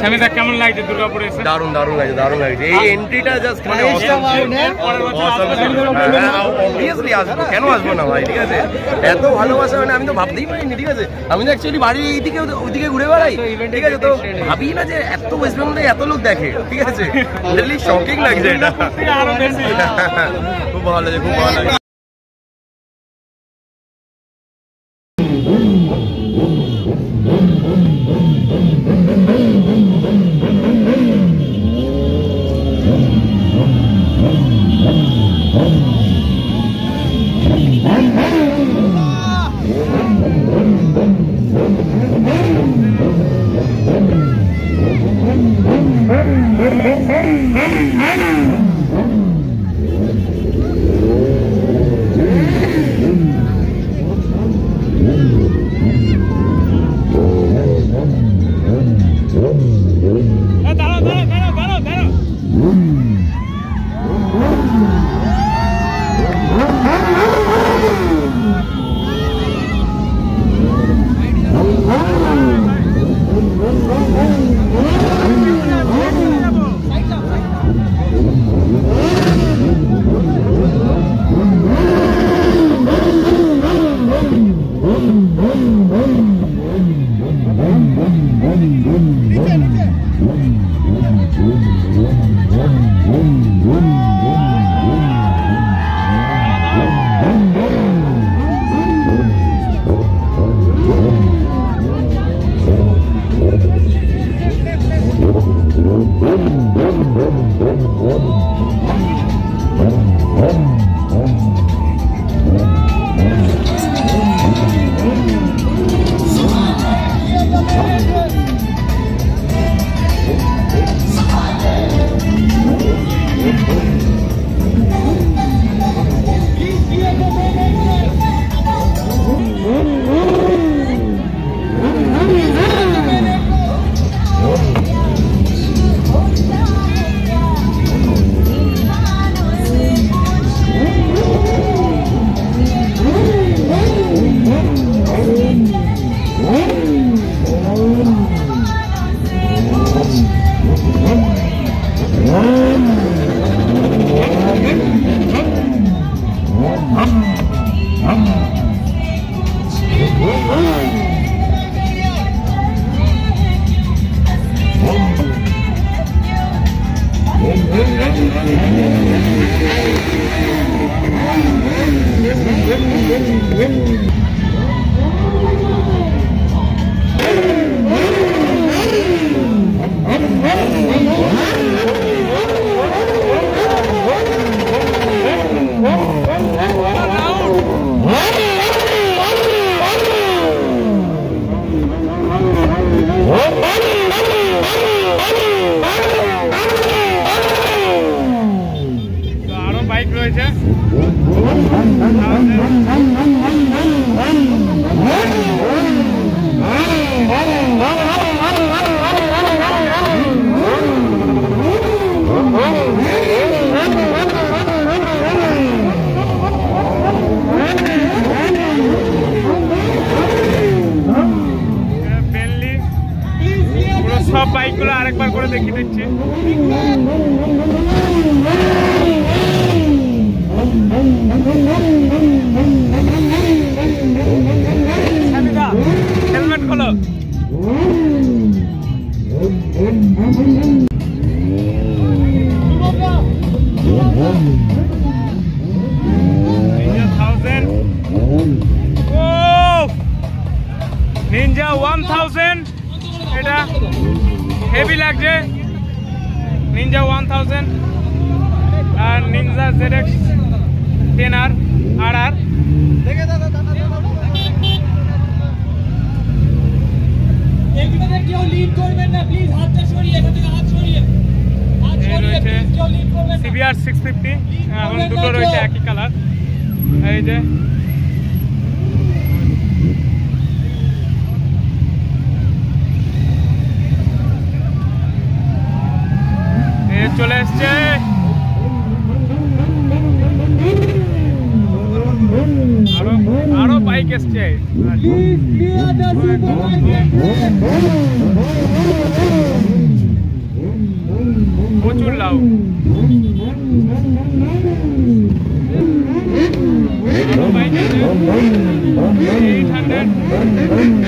স্যামিদা কেমন লাগছে দুর্গাপুরে এসে? দারুণ দারুণ লাগছে, দারুণ লাগছে। এই এন্ট্রিটা জাস্ট মানে অবভিয়াসলি আসবো, কেন আসবো না ভাই, ঠিক আছে? এত ভালোবাসা মানে আমি তো ভাবতেই পারিনি, ঠিক আছে? আমি তো অ্যাকচুয়ালি বাড়ির এইদিকে ওইদিকে ঘুরে বেড়াই, ঠিক আছে? তো ভাবি না যে এত ওয়েস্ট বেঙ্গলে এত লোক দেখে, ঠিক আছে? রিয়েলি শকিং লাগছে এটা, খুব ভালো লাগে, খুব ভালো লাগে। সব বাইকগুলো আরেকবার করে দেখিয়ে দিচ্ছি। হেলমেট খোলো। নিনজা 1000 এটা হেভি লাগছে। নিনজা 1000 আর নিনজা ZX 10R RR। এগুলোতে কেউ লিড করবেন না প্লিজ, হাতটা সরিয়ে, এখান থেকে হাত সরিয়ে, হাত সরিয়ে প্লিজ, কেউ লিড করবেন না। CBR 650 এখন দুটো রয়েছে একই কালার। এই যে চলে এসছে আরো বাইক এসছে। ওয়াও বাইক আছে 800